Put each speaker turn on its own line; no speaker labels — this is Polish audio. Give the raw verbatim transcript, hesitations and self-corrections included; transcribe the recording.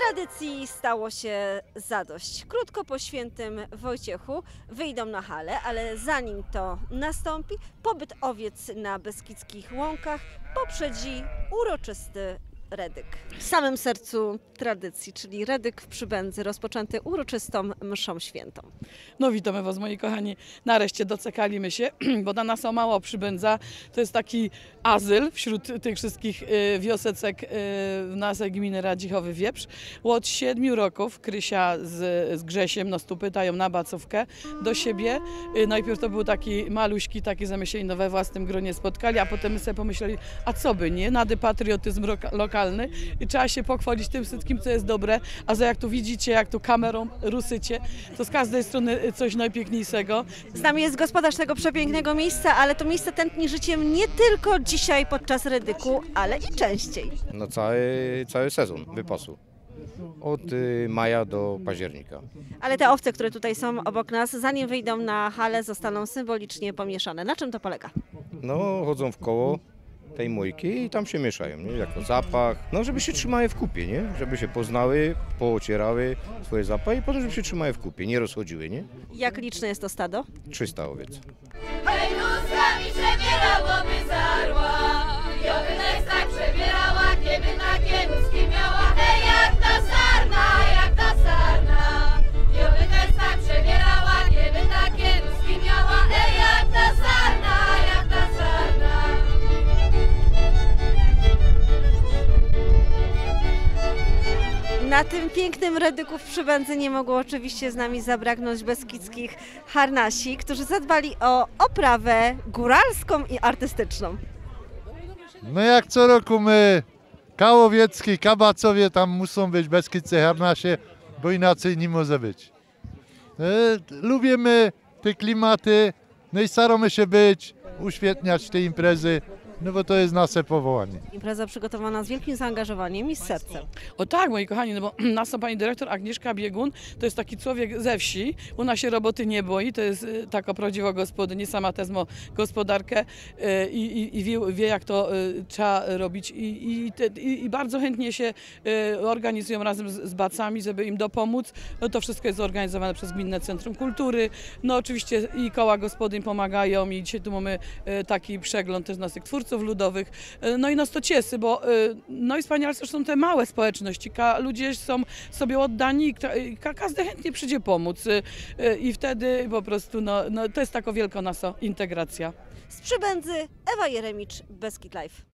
Tradycji stało się zadość. Krótko po świętym Wojciechu wyjdą na halę, ale zanim to nastąpi, pobyt owiec na beskidzkich łąkach poprzedzi uroczysty redyk. W samym sercu tradycji, czyli redyk w Przybędzy, rozpoczęty uroczystą mszą świętą.
No witamy Was, moi kochani. Nareszcie docekaliśmy się, bo dla nas Mała Przybędza to jest taki azyl wśród tych wszystkich wiosecek w naszej gminy Radzichowy Wieprz. Od siedmiu roków Krysia z, z Grzesiem nas tu pytają na bacówkę do siebie. Najpierw to był taki maluśki, taki zamyślenie we własnym gronie spotkali, a potem my sobie pomyśleli, a co by nie, nady patriotyzm lokalny i trzeba się pochwalić tym wszystkim, co jest dobre, a za jak tu widzicie, jak tu kamerą rusycie, to z każdej strony coś najpiękniejszego.
Z nami jest gospodarz tego przepięknego miejsca, ale to miejsce tętni życiem nie tylko dzisiaj podczas redyku, ale i częściej.
No cały, cały sezon wypasu. Od y, maja do października.
Ale te owce, które tutaj są obok nas, zanim wyjdą na halę, zostaną symbolicznie pomieszane. Na czym to polega?
No chodzą w koło tej mojki i tam się mieszają, nie? Jako zapach, no żeby się trzymały w kupie, nie? Żeby się poznały, poocierały swoje zapachy i potem żeby się trzymały w kupie, nie rozchodziły, nie?
Jak liczne jest to stado?
trzysta owiec.
Hej, lustrami przebierałoby zarła, Jowynek tak przebierała, kiedy na kienuski miała. Hej, jak ta sarna, jak ta sarna, Jowynek tak przebierała, kiedy na kienuski miała. Hej, jak ta sarna, jak ta sarna.
Na tym pięknym redyku w Przybędzy nie mogło oczywiście z nami zabraknąć beskidzkich harnasi, którzy zadbali o oprawę góralską i artystyczną.
No jak co roku my, Kałowiecki, Kabacowie, tam muszą być beskidzcy harnasie, bo inaczej nie może być. E, lubimy te klimaty, no i staramy się być, uświetniać te imprezy, no bo to jest nasze powołanie.
Impreza przygotowana z wielkim zaangażowaniem i z sercem.
O tak, moi kochani, no bo nasza pani dyrektor Agnieszka Biegun to jest taki człowiek ze wsi, ona się roboty nie boi, to jest y, taka prawdziwa gospodyni, sama też ma gospodarkę y, i, i wie, wie jak to y, trzeba robić i, i, te, i, i bardzo chętnie się y, organizują razem z, z bacami, żeby im dopomóc. No to wszystko jest zorganizowane przez Gminne Centrum Kultury, no oczywiście i koła gospodyń pomagają i dzisiaj tu mamy y, taki przegląd też naszych twórców ludowych. No i nas to cieszy, bo no i wspanialsze są te małe społeczności. Ka, ludzie są sobie oddani, ka, każdy chętnie przyjdzie pomóc i wtedy po prostu no, no, to jest taka wielka nasza integracja.
Z Przybędzy Ewa Jeremicz, Beskid Live.